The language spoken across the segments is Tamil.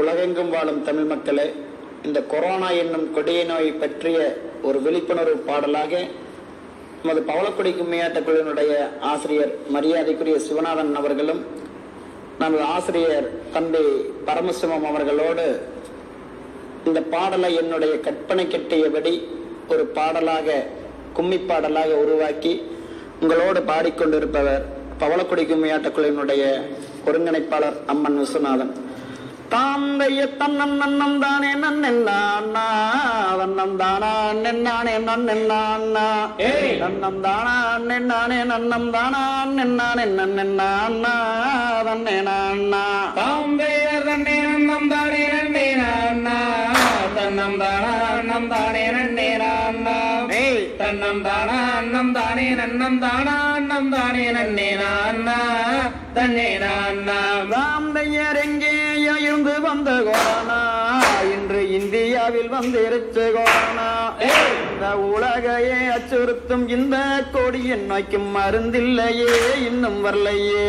உலகெங்கும் வாழும் தமிழ் மக்களே, இந்த கொரோனா என்னும் கொடிய நோய் பற்றிய ஒரு விழிப்புணர்வு பாடலாக நமது பவளக்குடி கும்மியாட்ட குழுவினுடைய ஆசிரியர் மரியாதைக்குரிய சிவநாதன் அவர்களும் நமது ஆசிரியர் தம்பி பரமசிவம் அவர்களோடு இந்த பாடலை என்னுடைய கற்பனை கட்டியபடி ஒரு பாடலாக கும்மி பாடலாக உருவாக்கி உங்களோடு பாடிக்கொண்டிருப்பவர் பவளக்குடி கும்மியாட்ட குழுவினுடைய ஒருங்கிணைப்பாளர் அம்மன் விஸ்வநாதன். தாந்தைய தன்னன் நன்னம் தானே நன்னெண்ணா வண்ணம் தானா நெண்ணானே நன்னெண்ணா நன்னம் தானா நெண்ணானே நன்னம் தானா நெண்ணானே நன்னெண்ணா தன்னேனா தாந்தைய தன்னே நன்னம் தானே நன்னேனா தன்னம் தானா நன்னம் தானே நன்னேனா தன்னம் தானா நன்னம் தானே நன்னம் தானா நன்னம் தானே நன்னேனா தன்னேனா தாந்தையர் எங்கே இருந்து வந்த கொரோனா இன்று இந்தியாவில் வந்திருச்சு கொரோனா. இந்த உலகையே அச்சுறுத்தும் இந்த கொடியின் நோய்க்கும் மருந்தில்லையே இன்னும் வரலையே.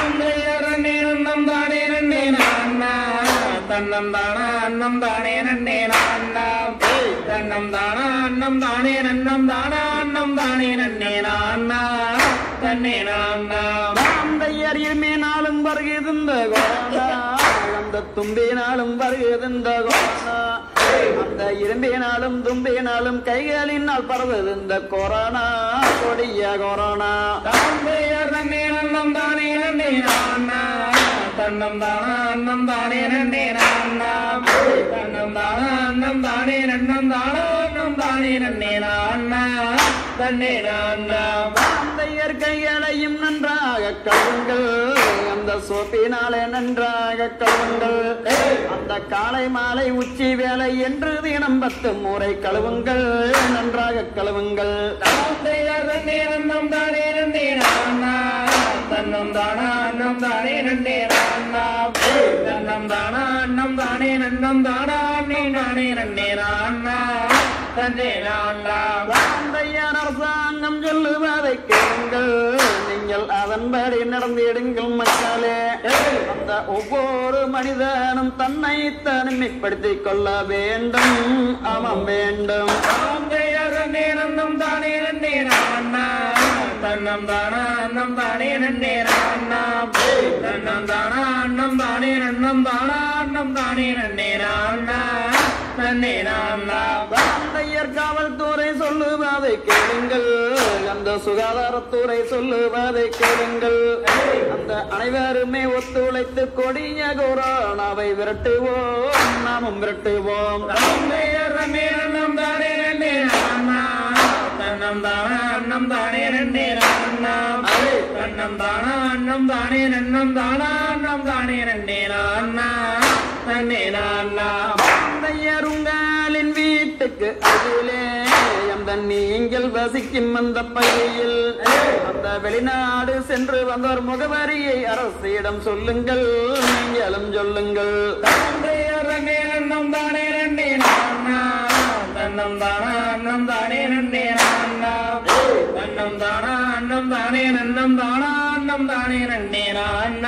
தன்னம் தானே நன்னேனா தன்னம் தானா அன்னம் தானே நன்னேனா தன்னம் தானா அன்னம் தானே நன்னம் தானா அன்னம் தானே நன்னேனா தன்னேனா தாந்தையர் இருமேனாலும் வருகின்ற கொரோனா அந்த தும்பினாலும் வருகின்ற கொரோனா அந்த இரும்பினாலும் தும்பினாலும் கைகளினால் பரவுது இந்த கொரோனா கொடிய கொரோனா. தாந்தையர் தன்னே நன்னம் தானே நன்னேனா தன்னம் தானா அன்னம் தானே நன்னேனா தன்னம் தானா அன்னம் தானே நன்னம் தானா அன்னம் தானே நன்னேனா தன்னேனா தாந்தையர் கைகளையும் நன்றாக கழுவுங்கள் அந்த சோப்பினாலே நன்றாக கழுவுங்கள் அந்த காலை மாலை உச்சி வேலை என்று தினம் 10 முறை கழுவுங்கள் நன்றாக கழுவுங்கள். தாந்தையர் தன்னே நன்னம் தானே நன்னேனா தன்னம் தானா அன்னம் தானே நன்னேனா தன்னம் தானா அன்னம் தானே நன்னம் தானா அன்னம் தானே நன்னேனா தன்னேனா தாந்தையர் அரசாங்கம் சொல்லுவதை கேளுங்கள் நீங்கள் அதன்படி நடந்திடுங்கள் மக்களே. அந்த ஒவ்வொரு மனிதனும் தன்னை தனிமைப்படுத்திக் கொள்ள வேண்டும் அவன் வேண்டும். தாந்தையர் தன்னே நன்னம் தானே நன்னேனா தன்னம் தானா அன்னம் தானே நன்னேனா தன்னம் தானா அன்னம் தானே நன்னம் தானா அன்னம் தானே நன்னேனா தன்னேனா தாந்தையர் காவல்துறை சொல்லுவதை கேளுங்கள் அந்த சுகாதாரத்துறை சொல்லுவதை கேளுங்கள் அந்த அனைவருமே ஒத்துழைத்து கொடிய கொரோனாவை விரட்டுவோம் நாமும் விரட்டுவோம். தாந்தையர் தன்னே நன்னம் தானே நன்னேனா தன்னம் தானா அன்னம் தானே நன்னேனா தன்னம் தானா அன்னம் தானே நன்னம் தானா அன்னம் தானே நன்னேனா தன்னேனா தாந்தையர் உங்களின் வீட்டுக்கு அதிலே அந்த நீங்கள் வசிக்கும் அந்த பகுதியில் அந்த வெளிநாடு சென்று வந்தோர் முகவரியை அரசிடம் சொல்லுங்கள் நீங்களும் சொல்லுங்கள். தாந்தையர் தன்னே நன்னம் தானே நன்னேனா தன்னம் தானா அன்னம் தானே நன்னேனா தன்னம் தானா அன்னம் தானே நன்னம் தானா அன்னம் தானே நன்னேனா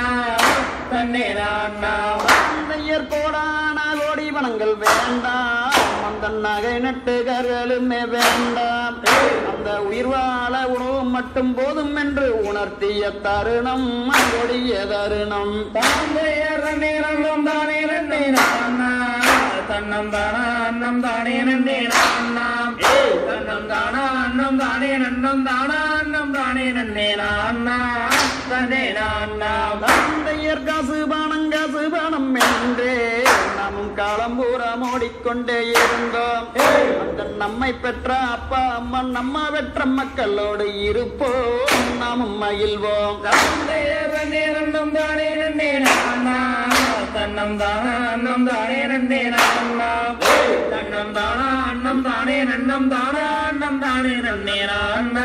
தன்னேனா தாந்தையர் கோடான கோடி வனங்கள் வேண்டாம் அந்த நகை நட்டுகர்களுமே வேண்டாம் அந்த உயிர் வாழ உணவு மட்டும் போதும் என்று உணர்த்திய தருணம் கொடிய தருணம். தாந்தையர் தன்னே நன்னம் தானே நன்னேனா தன்னம் தானா அன்னம் தானே நன்னேனா தன்னம் தானா அன்னம் தானே நன்னம் தானா அன்னம் தானே நன்னேனா தன்னேனா தாந்தையர் காசு பணம் என்றே நாமும் காலம் பூரா ஓடிக்கொண்டே இருந்தோம் அந்த நம்மை பெற்ற அப்பா அம்மா நம்ம பெற்ற மக்களோடு இருப்போம் நாமும் மகிழ்வோம். தாந்தையர் தன்னே நன்னம் தானே நன்னேனா தன்னம் தானா அன்னம் தானே நன்னேனா தன்னம் தானா அன்னம் தானே நன்னம் தானா அன்னம் தானே நன்னேனா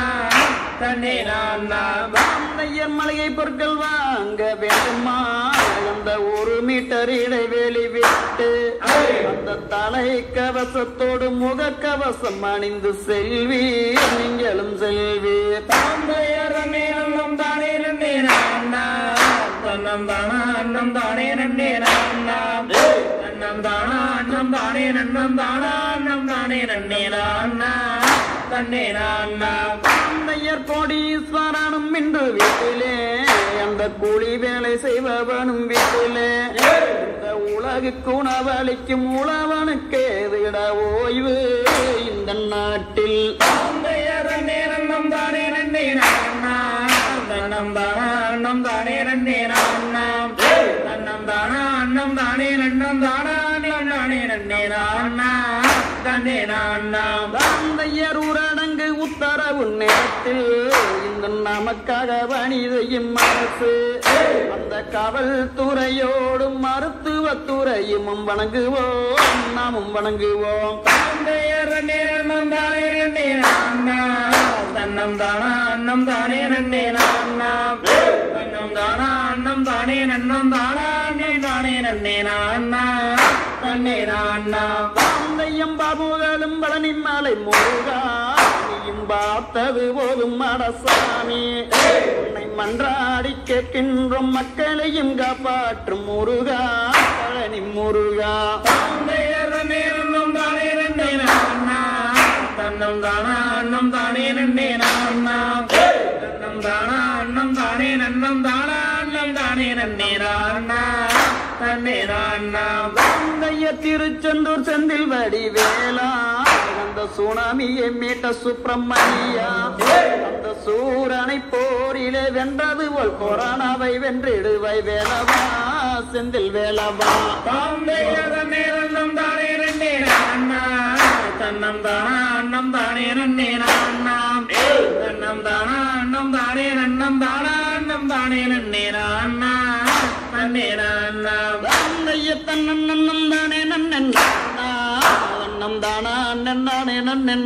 தன்னேனா தாந்தையர் மளிகை பொருட்கள் வாங்க வேண்டுமா அந்த 1 மீட்டர் இடைவெளி விட்டு அந்த தலை கவசத்தோடு முக கவசம் அணிந்து செல்வி நீங்களும் செல்வி. தாந்தையர் தன்னே நன்னம் தானே நன்னேனா தன்னம் தானா அன்னம் தானே நன்னேனா நன்னம் தானா அன்னம் தானே நன்னம் தானா அன்னம் தானே நன்னே நான்னா தன்னே நான்னா. தந்தையர் கோடீஸ்வரனும் இன்று வீட்டிலே, அந்த கூலி வேலை செய்பவனும் வீட்டிலே, இந்த உலகுக்கு உணவளிக்கும் உழவனுக்கு விட ஓய்வு இந்த நாட்டில். தந்தையர் நன்னம் தானே நன்னே நான்னா தன்னம் தானா அன்னம் தானே நன்னே நான்னா தன்னம் தானா அன்னம் தானே நன்னம் தானா அன்னம் தானே நன்னே நான்னா தன்னே நான்னா. தந்தையர் ஊரடங்கு உத்தரவு நேரத்தில் இந்த நமக்காக பணி செய்யும் அரசு, அந்த காவல்துறையோடும் மருத்துவத்துறையும் வணங்குவோம், நாமும் வணங்குவோம். தந்தையர் நன்னம் தானே நன்னே நான்னா தன்னம் தானா அன்னம் தானே நன்னே நான்னா தன்னம் தானா அன்னம் தானே நன்னம் தானா அன்னம் தானே நன்னே நான்னா தன்னே நான்னா. தந்தையும் பாபுகளும் பழனி மலை முருகா, நீயும் பார்த்தது போதும் அடசாமி, உன்னை மன்றாடி கேட்கின்றோம் மக்களையும் காப்பாற்றும் முருகா, பழனி முருகா. தந்தையர் நன்னம் தானே நன்னே நான்னா தன்னம் தானா அன்னம் தானே நன்னே நான்னா தன்னம் தானா அன்னம் தானே நன்னம் தானா அன்னம் தானே நன்னே நான்னா தன்னே நான்னா. தந்தைய திருச்செந்தூர் செந்தில் வடிவேலா, அந்த சுனாமியை மீட்ட சுப்பிரமணியா, அந்த சூரனை போரிலே வென்றது போல் கொரோனாவை வென்றிடுவை வேலவா, செந்தில் வேலவா. தந்தையர் நன்னம் தானே நன்னே நான்னா தன்னம் தானா அன்னம் தானே நன்னே நான்னா தன்னம் தானா அன்னம் தானே நன்னம் தானா அன்னம் தானே நன்னே நான்னா தன்னே நான்னா. தந்தைய தன்னம் நன்னம் தானே நன்னன் நன்னம் தானா அண்ணன் தானே நன்னன்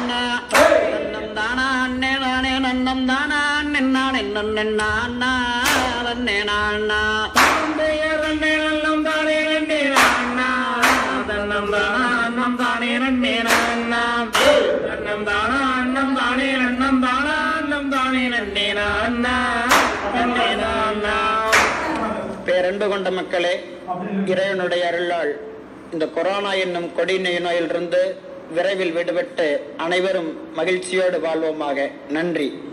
நன்னம் தானா அண்ணே தானே நன்னம் தானா அண்ணன் நானே நன்னன் நான்னா நன்னே நான்னா. தந்தையர் நன்னம் தானே நன்னே நான்னா தன்னம் தானா அன்னம் தானே நன்னே நான்னா தன்னம் தானா அன்னம் தானே நன்னம் தானா அன்னம் தானே நன்னே நான்னா தன்னே நான்னா. பேரன்பு கொண்ட மக்களே, இறைவனுடைய அருளால் இந்த கொரோனா என்னும் கொடிய நோயிலிருந்து விரைவில் விடுபட்டு அனைவரும் மகிழ்ச்சியோடு வாழ்வோமாக. நன்றி.